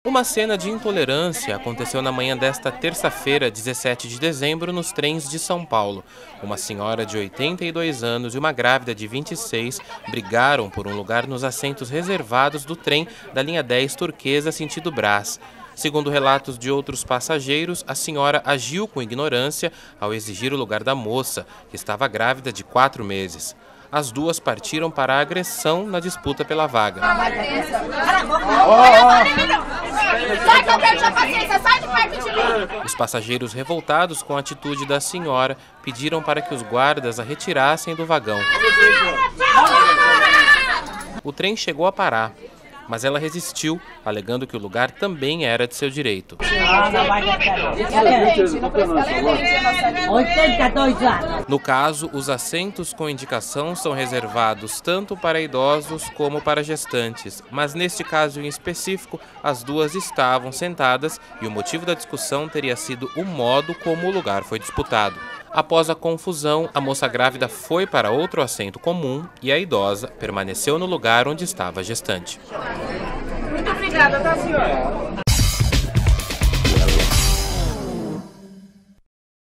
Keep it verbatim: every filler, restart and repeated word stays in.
Uma cena de intolerância aconteceu na manhã desta terça-feira, dezessete de dezembro, nos trens de São Paulo. Uma senhora de oitenta e dois anos e uma grávida de vinte e seis brigaram por um lugar nos assentos reservados do trem da linha dez Turquesa sentido Brás. Segundo relatos de outros passageiros, a senhora agiu com ignorância ao exigir o lugar da moça, que estava grávida de quatro meses. As duas partiram para a agressão na disputa pela vaga. Sai que eu perdi a paciência, sai de perto de mim! Os passageiros, revoltados com a atitude da senhora, pediram para que os guardas a retirassem do vagão. O trem chegou a parar, mas ela resistiu, alegando que o lugar também era de seu direito. No caso, os assentos com indicação são reservados tanto para idosos como para gestantes, mas neste caso em específico, as duas estavam sentadas e o motivo da discussão teria sido o modo como o lugar foi disputado. Após a confusão, a moça grávida foi para outro assento comum e a idosa permaneceu no lugar onde estava a gestante.